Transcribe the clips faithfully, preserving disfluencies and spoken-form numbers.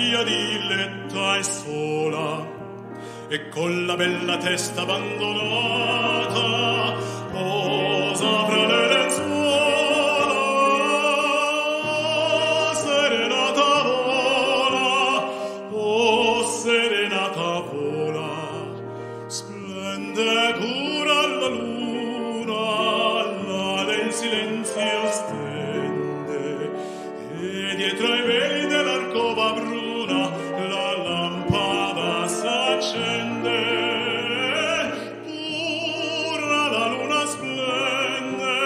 mia diletta e sola, e con la bella testa abbandonata posa fra le lenzuola, serenata vola, oh serenata vola, splende pura la luna, là nel silenzio stende, e dietro ai veli dell'arcova bruna la lampada s'accende. Pura la luna splende,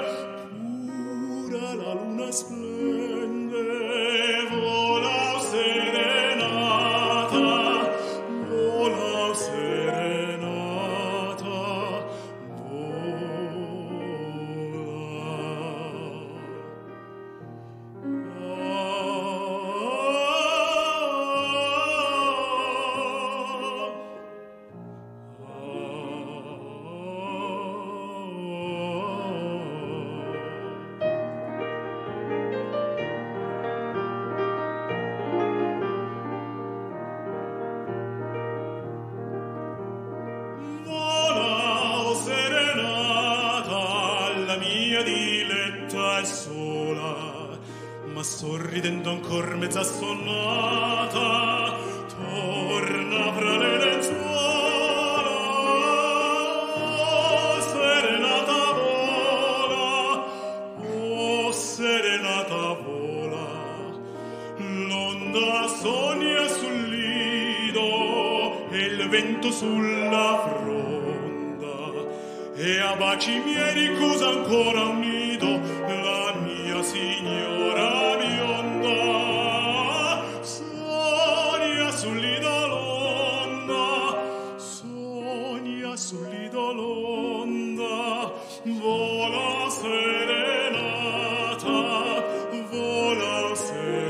pura la luna splende, vola serenata, vola serenata, vola serenata, la mia diletta è sola, ma sorridendo ancor mezza assonnata torna fra le lenzuola, oh serenata vola, oh serenata vola, l'onda sogna sul lido e il vento sulla fronda, e a baci miei ricusa ancora un nido la mia signora bionda. Sogna sul lido l'onda, sogna sul lido l'onda, vola serenata, vola serenata.